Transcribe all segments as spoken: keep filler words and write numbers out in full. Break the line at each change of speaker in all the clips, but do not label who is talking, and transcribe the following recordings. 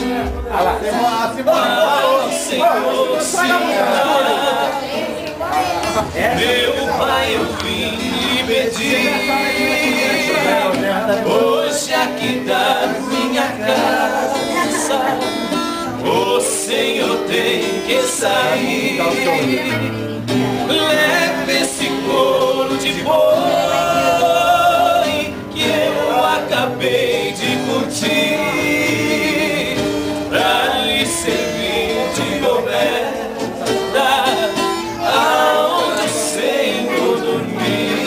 Ao Senhor se dá. Meu Pai, eu vim lhe pedir, hoje aqui da minha casa, o Senhor tem que sair. Leve esse couro de boi que eu acabei de curtir, pra lhe servir de coberta aonde o Senhor dormir.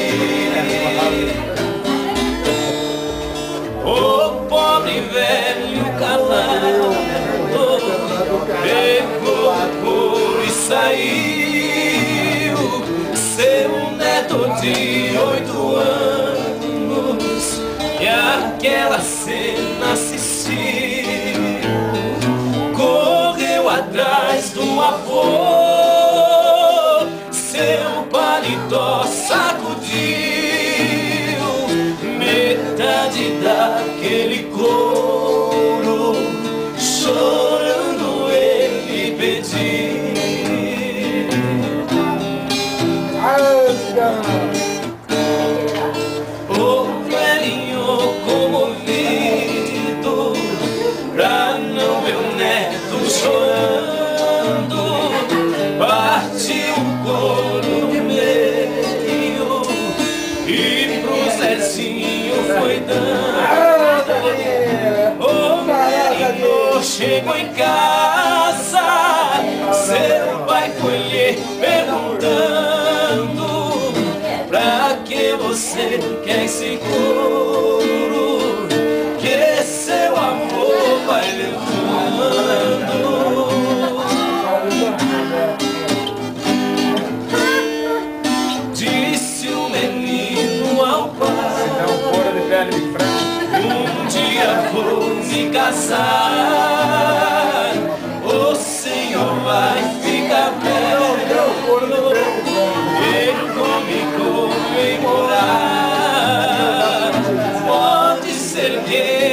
O pobre velho calado pegou o couro e saiu. Seu neto de oito anos e aquela cena assistiu, correu atrás do avô, seu paletó sacudiu, metade daquele couro, chorando ele pediu. O velhinho comovido, pra não ver o neto chorando, partiu o couro no meio e pro Zezinho foi dando. O velhinho chegou em casa, seu pai foi lhe perguntando: pra que você quer esse couro que seu amor vai levando? Disse o menino ao pai: um dia vou me casar, o Senhor vai ficar velho e comigo vem morar. Pode ser que